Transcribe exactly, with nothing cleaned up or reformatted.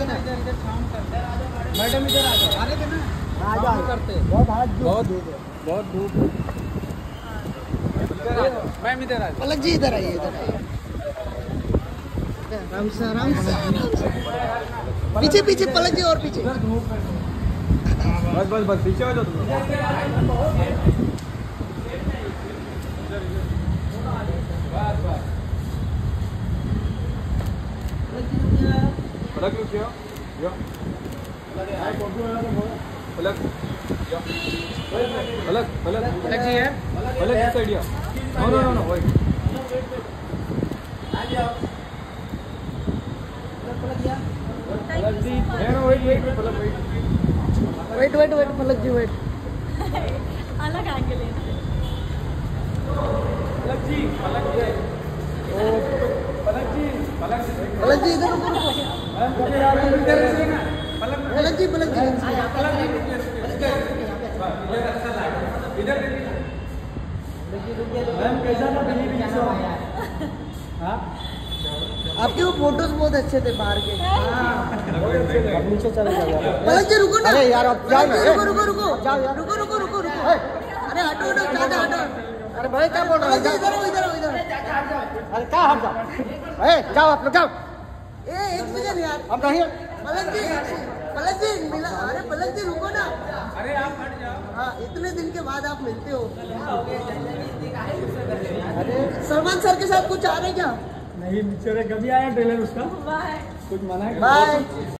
थे ना, इधर इधर काम करते मैडम, इधर आ जाओ, आने देना, आ जाओ करते बहुत हाथ बहुत बहुत धूप, इधर आ जाओ मैम, इधर आ जाओ। पलक जी इधर आइए, इधर आइए, आराम से आराम से आराम से, पीछे पीछे पलक जी और पीछे, बस बस बस पीछे हो जाओ तुम। पलक रुक जाओ, यो पलक, पलक पलक पलक जी है, पलक इस साइड आओ, no no no no wait, Palak ji no wait wait Palak wait wait wait wait Palak ji wait, अलग एंगल है। पलक जी पलक जी ओ पलक जी पलक पलक जी इधर रुको रुको, इधर से ना पलक पलक जी पलक जी पलक जी इधर अच्छा लगा, इधर मैम कैसा था दिल्ली में शो? हाँ आपके वो फोटोज बहुत अच्छे थे बाहर के। अब नीचे चले जाओ। पलक जी रुको ना, अरे यार अब जाओ ना, रुको रुको रुको रुको रुको रुको रुको, अरे हटो हटो हटो हटो, अरे भाई क्या बोल रहा पलक जी इधर आओ इधर आओ इधर, अरे क्या हट जाओ, ए जाओ आप लोग जाओ, ए एक सेकंड यार, हम नहीं, पलक जी पलक जी मिला, अरे पलक जी रुको ना, अरे आप हट जाओ, हाँ इतने दिन के बाद आप मिलते हो। अरे सलमान सर के साथ कुछ आ रहे क्या? नहीं नीचे कभी आया ट्रेलर उसका, बाय कुछ मना है? बाय।